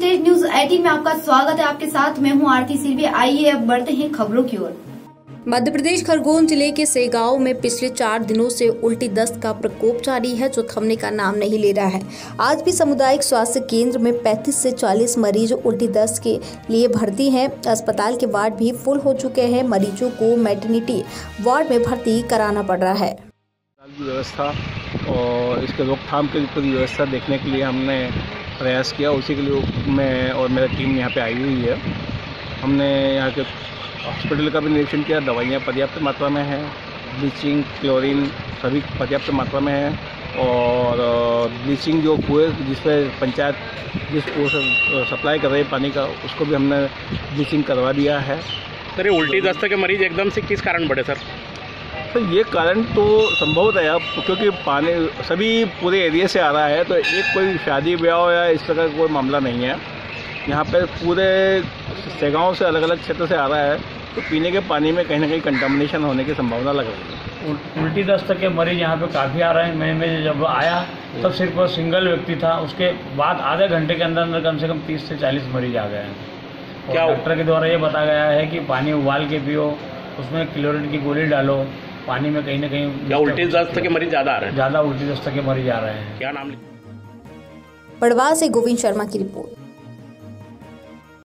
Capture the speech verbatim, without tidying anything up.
तेज news अठारह में आपका स्वागत है। आपके साथ मैं हूं आरती सिल्वी। आइए अब बढ़ते हैं खबरों की ओर। मध्य प्रदेश खरगोन जिले के सेगांव में पिछले चार दिनों से उल्टी दस्त का प्रकोप जारी है, जो थमने का नाम नहीं ले रहा है। आज भी सामुदायिक स्वास्थ्य केंद्र में पैंतीस से चालीस मरीज उल्टी दस्त के लिए भर्ती हैं। अस्पताल के वार्ड भी फुल हो चुके हैं। मरीजों को मैटरनिटी वार्ड में भर्ती कराना पड़ रहा है। व्यवस्था और इसके रोकथाम की पूरी व्यवस्था देखने के लिए हमने प्रयास किया। उसी के लिए मैं और मेरा टीम यहाँ पे आई हुई है। हमने यहाँ के हॉस्पिटल का भी निरीक्षण किया। दवाइयाँ पर्याप्त मात्रा में हैं, ब्लीचिंग, क्लोरीन सभी पर्याप्त मात्रा में है। और ब्लीचिंग जो कुएँ जिस पर पंचायत जिस कुएँ से सप्लाई कर रही है पानी का, उसको भी हमने ब्लीचिंग करवा दिया है। सर ये उल्टी दस्त के मरीज एकदम से किस कारण बढ़े सर? तो ये कारण तो संभव है अब, क्योंकि पानी सभी पूरे एरिया से आ रहा है, तो एक कोई शादी ब्याह या इस तरह का कोई मामला नहीं है। यहाँ पे पूरे सेगांव से अलग अलग क्षेत्र से आ रहा है, तो पीने के पानी में कहीं ना कहीं कंटामिनेशन होने की संभावना लग रही है। उल्टी दस्त के मरीज यहाँ पे काफ़ी आ रहे हैं। मैं मैं जब आया तब सिर्फ सिंगल व्यक्ति था, उसके बाद आधे घंटे के अंदर अंदर कम से कम तीस से चालीस मरीज आ गए हैं। क्या डॉक्टर के द्वारा ये बताया गया है कि पानी उबाल के पियो, उसमें क्लोरीन की गोली डालो पानी में। कहीं ना कहीं क्या उल्टी दस्त के मरीज ज़्यादा आ रहे हैं? ज़्यादा उल्टी दस्त के मरीज आ रहे हैं। क्या नाम? पड़वा से गोविंद शर्मा की रिपोर्ट।